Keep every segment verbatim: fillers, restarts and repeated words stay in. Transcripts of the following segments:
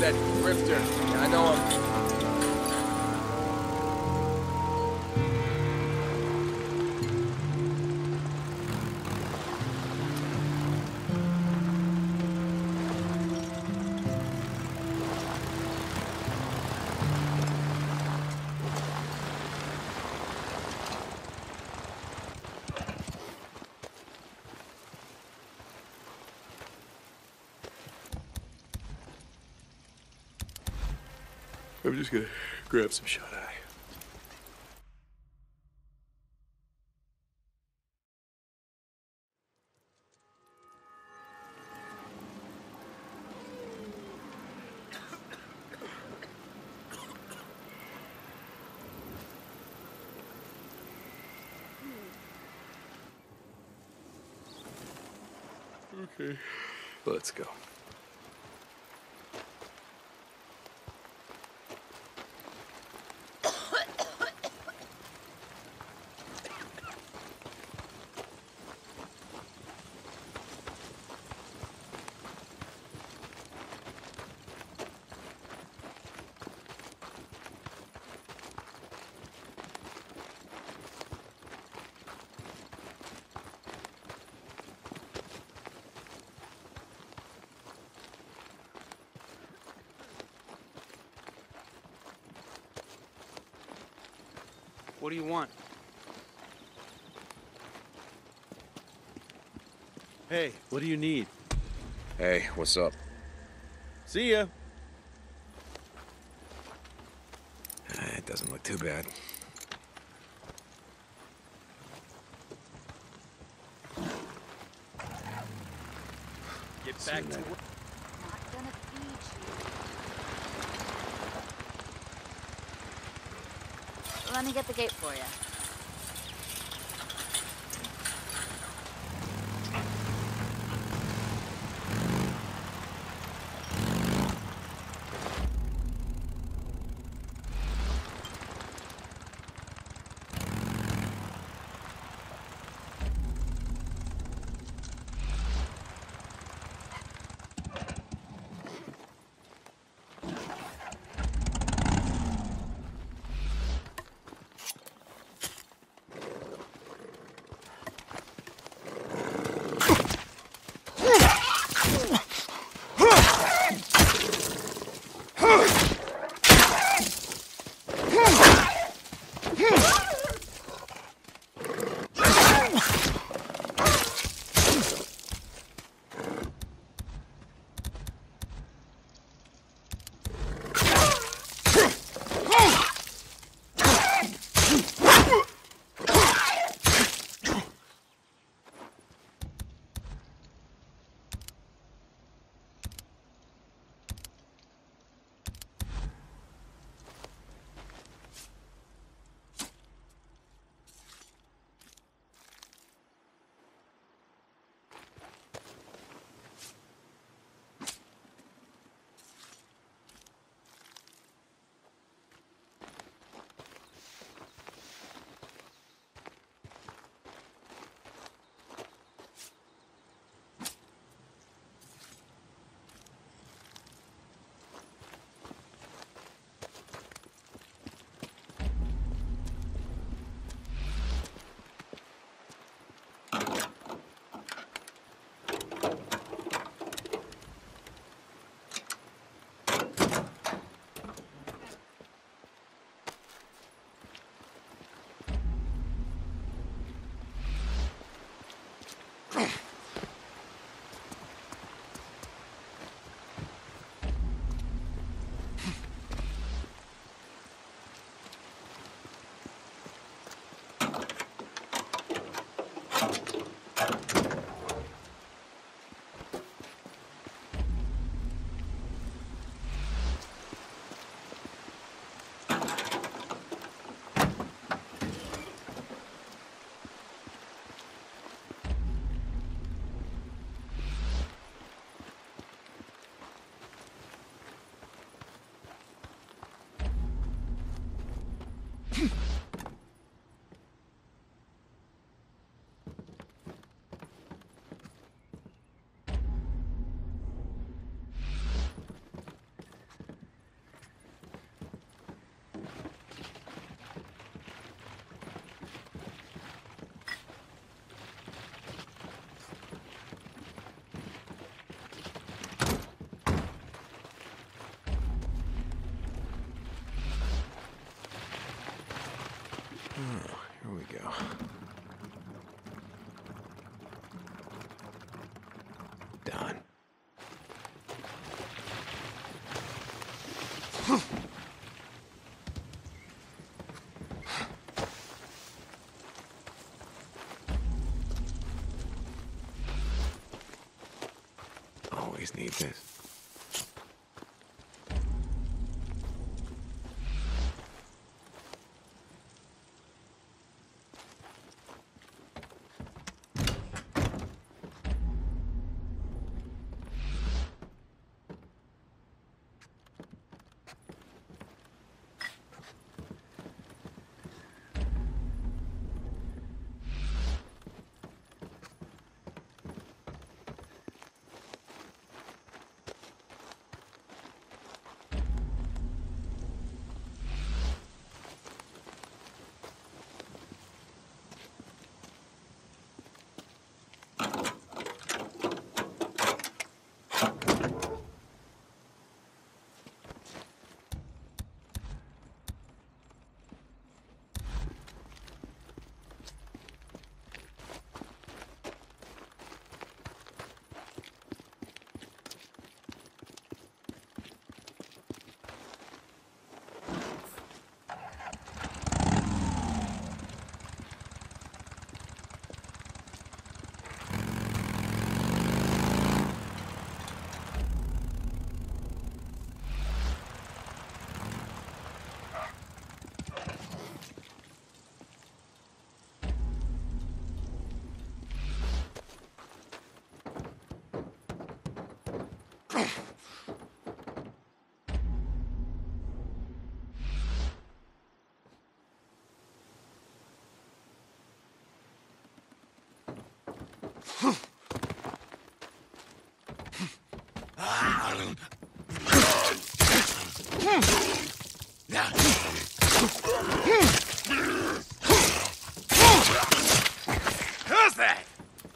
that grifter. Yeah, I know him. I'm just gonna grab some shut-eye. Okay, let's go. What do you want? Hey, what do you need? Hey, what's up? See ya. Uh, it doesn't look too bad. Get back to work. Not gonna feed you. Let me get the gate for you. go. Done. Always need this. Who's that?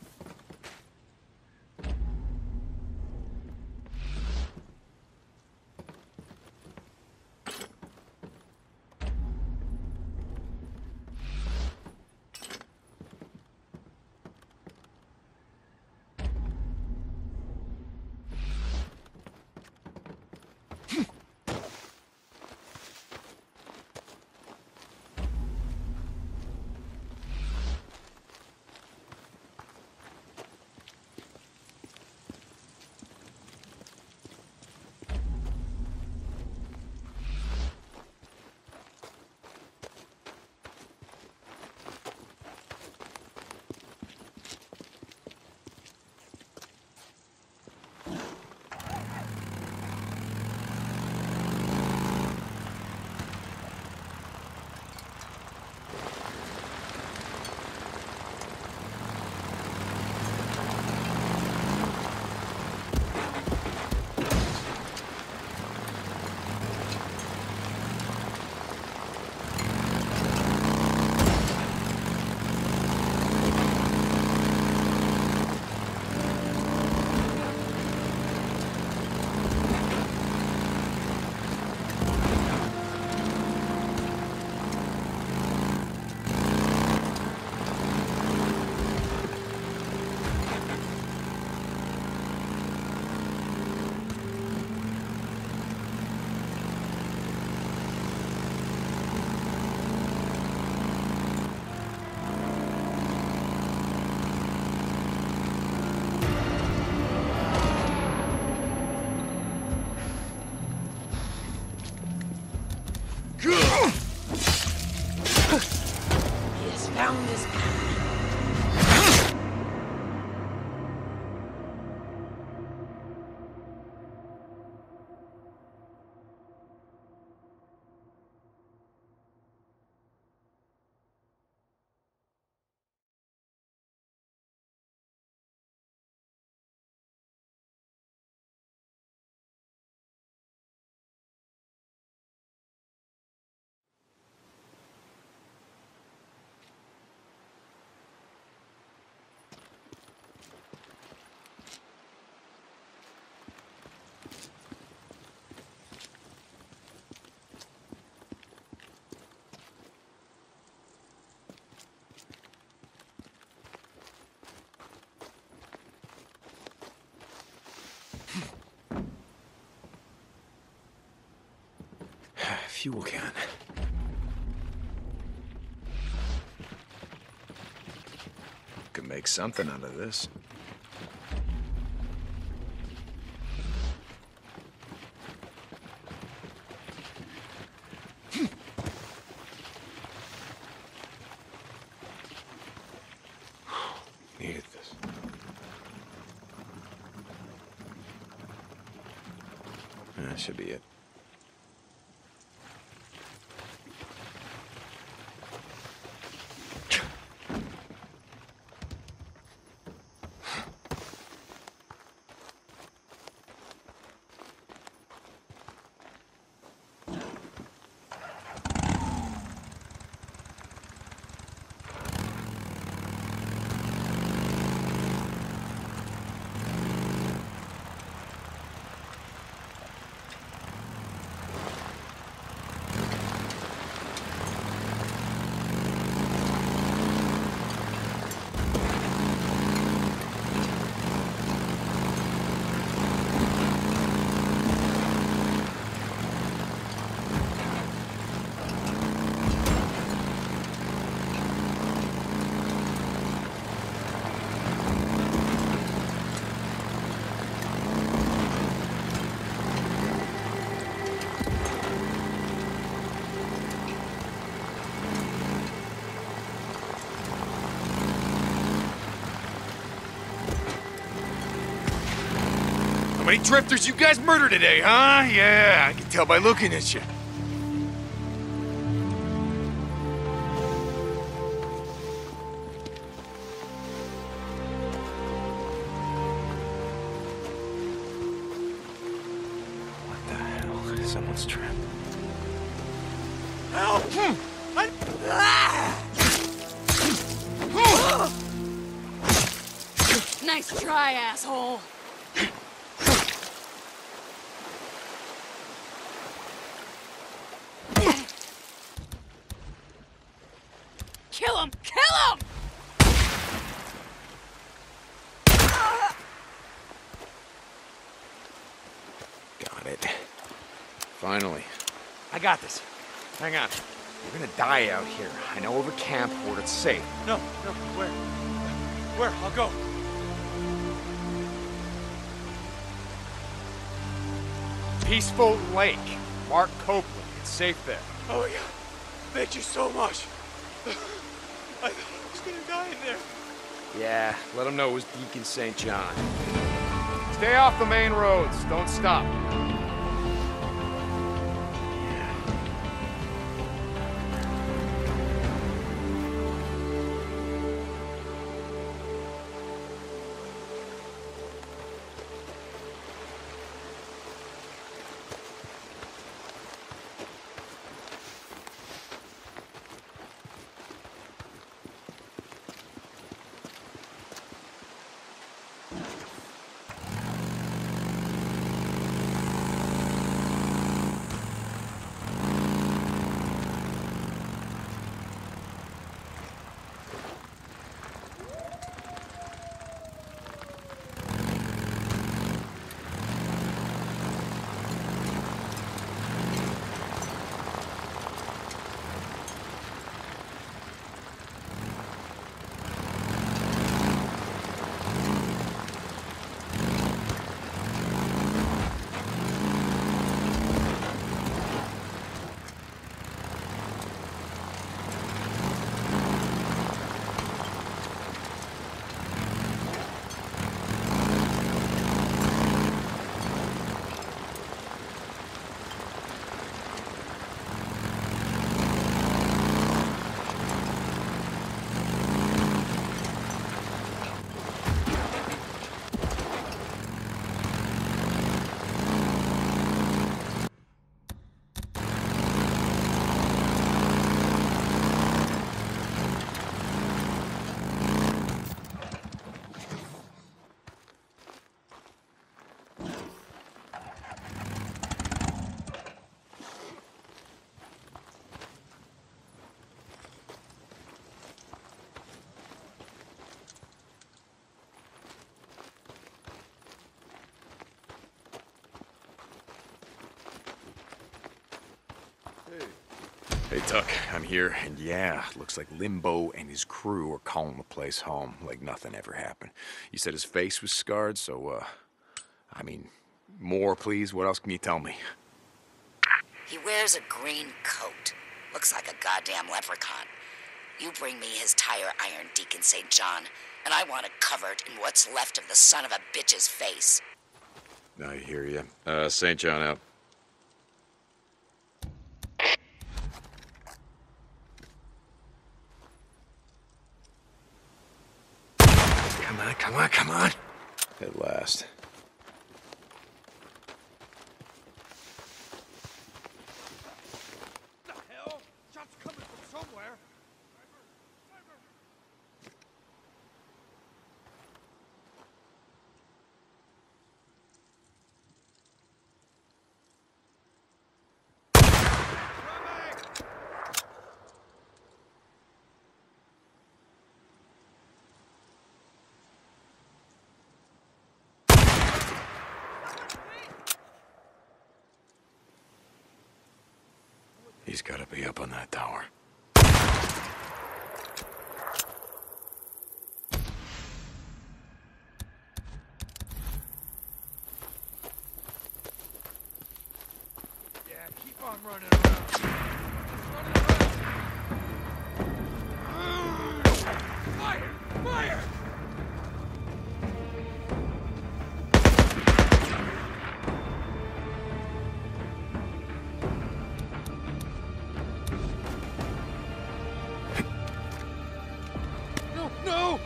Found this path. fuel can. Could make something out of this. Needed this. That should be it. How many drifters you guys murdered today, huh? Yeah, I can tell by looking at you. What the hell? Someone's trapped. Help! I... Nice try, asshole. Kill him! Kill him! Got it. Finally. I got this. Hang on. We're gonna die out here. I know of a camp where it's safe. No, no, where? Where? I'll go. Peaceful Lake. Mark Copeland. It's safe there. Oh my God. Thank you so much. I thought I was gonna die in there. Yeah, let them know it was Deacon Saint John. Stay off the main roads. Don't stop. Hey, Tuck, I'm here, and yeah, looks like Limbo and his crew are calling the place home, like nothing ever happened. You said his face was scarred, so, uh, I mean, more, please? What else can you tell me? He wears a green coat. Looks like a goddamn leprechaun. You bring me his tire iron, Deacon Saint John, and I want it covered in what's left of the son of a bitch's face. I hear you. Uh, Saint John out. Come on, come on, come on. At last. What the hell? Shots coming from somewhere. He's gotta be up on that tower. Yeah, keep on running around. Running around. Fire! Fire! No!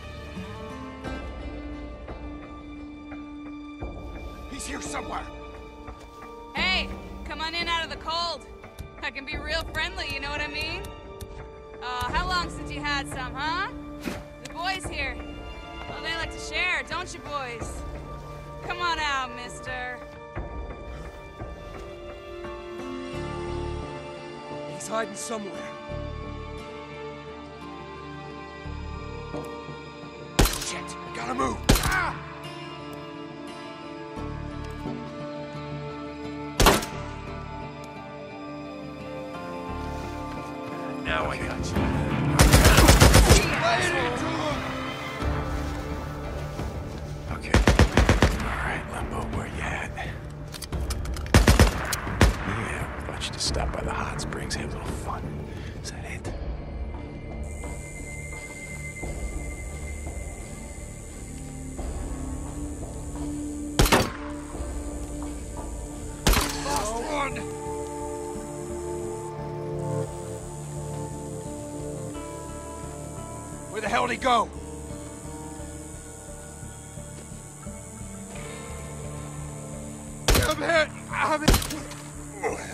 He's here somewhere. Hey, come on in out of the cold. I can be real friendly, you know what I mean? Uh, how long since you had some, huh? The boys here. Well, they like to share, don't you boys? Come on out, mister. He's hiding somewhere. Shit, I gotta move. Ah! Now I got you. Lay it into him! Okay. Alright, Limbo, where you at? Yeah, thought you just stop by the hot springs, have a little fun. Is that it? Lost one! Where the hell did he go? I'm hit! I'm hit!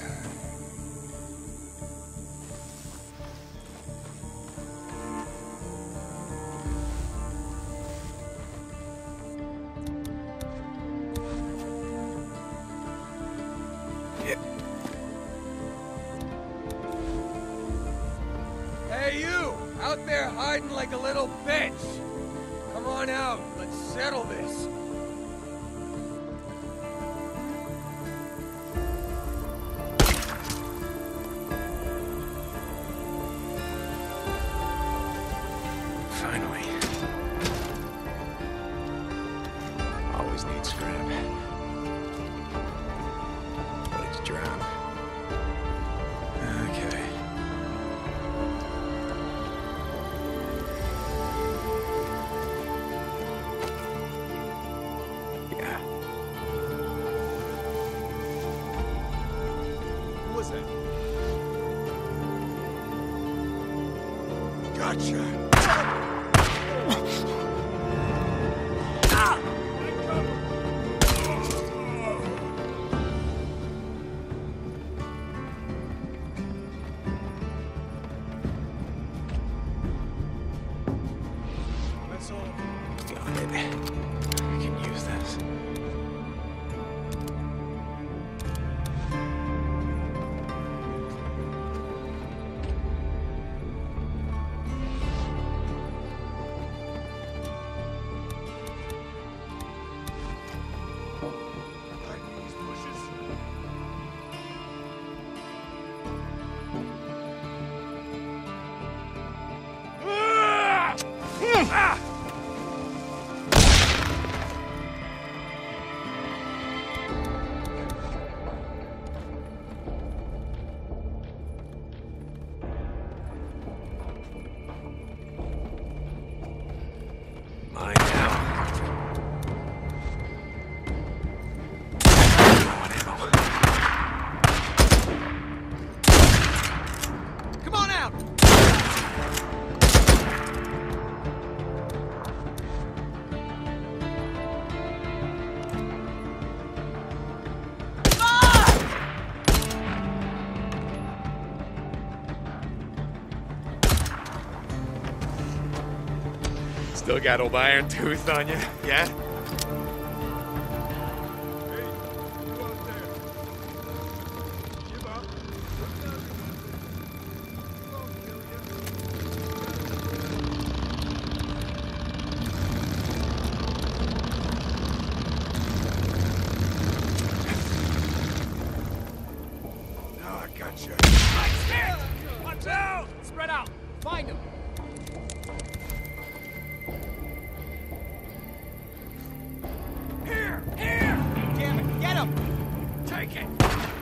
Hey, you! Out there hiding like a little bitch! Come on out, let's settle this. Finally. Always need scrap. Let's drop. Okay. Yeah. Who was that? Gotcha! That's all. Got it. I can use this. Hiding in these bushes. Mine now. Come on out! Still got old iron tooth on you, yeah? Now I got you. Watch out! Spread out. Find him. Here! Here! Damn it! Get him! Take it!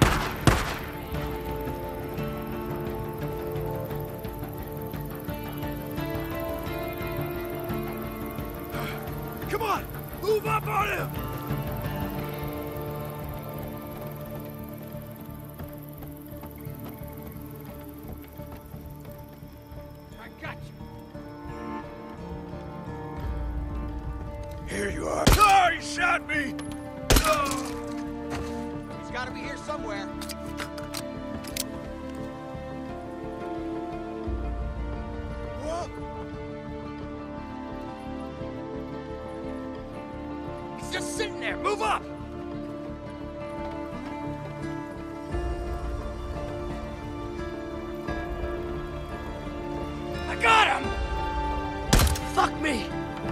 Come on! Move up on him! I got you. Here you are. Oh, he shot me! Oh. He's got to be here somewhere. Whoa. He's just sitting there. Move up! I got him! Fuck me!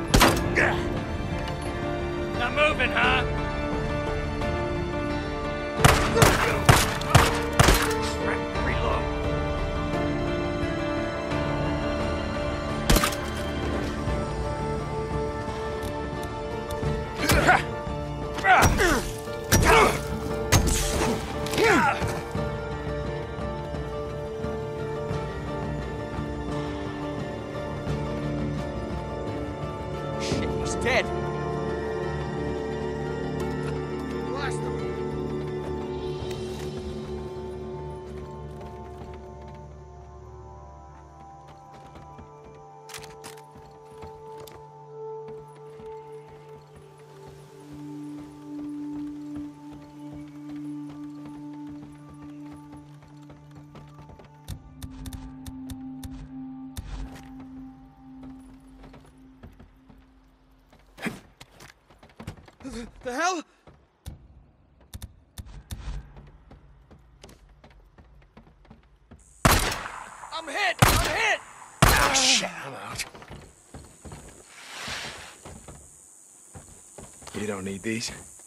Not moving, huh? Reload. Shit, he's dead. Blast him. The hell? I'm hit! I'm hit! Oh, shit, I'm out. You don't need these?